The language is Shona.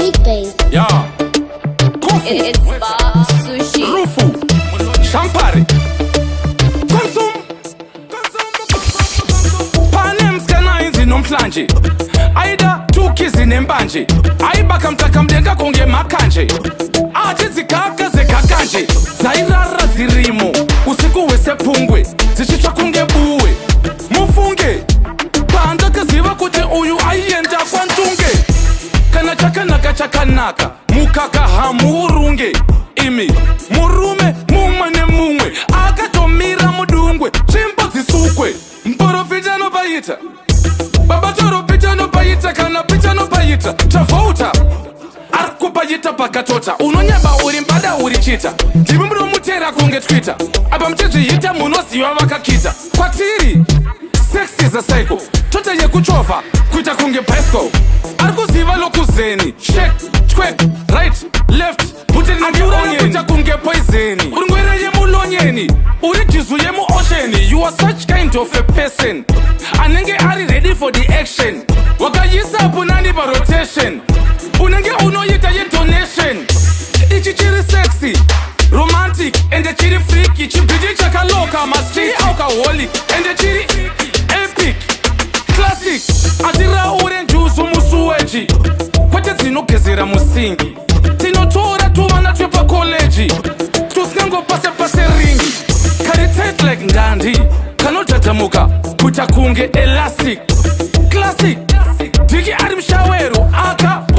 Big bass. Yeah. Kofu. It's Bob Sushi. Rufu. Champari. Konsum. Panems kanaizi nomhlanje. Aida tukizi nembanje. Aibaka mtaka mdenga konge makanje. Aje zikaka zekakanje. Zairara zirimo. Usiku wese pungwe. Zichichwa kunge buwe. Mufunge. Panda kaziva kuti uyu ayenda kwantunge. Kana chakanaka mukaka hamurunge imi murume mumwe nemumwe akatomira mudungwe chimbo dzisukwe mporofita nopaita babatoro nopaita kana pita nopaita tavouta ari kupaita pakatota unonyaba uri mbada uri chita ndimi munomutera kunge twita apa muchizviita munoziva vakakita kwatiri sex is a cycle tota yekuchovha kuita kunge bicycle ari kuziva lokuzeni check twerk right left butirinakuita kunge poison uri ngwere yemulonyeni uri jizu yemuoceani you are such kind of a person anenge ari ready for the action wakayisa punani parotation unenge unoita yedonation ichi chiri sexy romantic ende chiri freaky chibhiti chakaloka mastreet alcoholic ende chiri epic classic atiraure njuzu musuweji kwete dzinogezera musingi tinotora tuvana twepakoleji tusingangopasepase ringi kari tight like ngandi kanodhadhamuka kuita kunge elastic classic diki ari mushawero aka